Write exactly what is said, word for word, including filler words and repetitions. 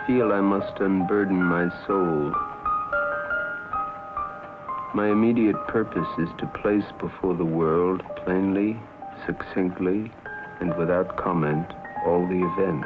feel I must unburden my soul. My immediate purpose is to place before the world, plainly, succinctly, and without comment, all the events.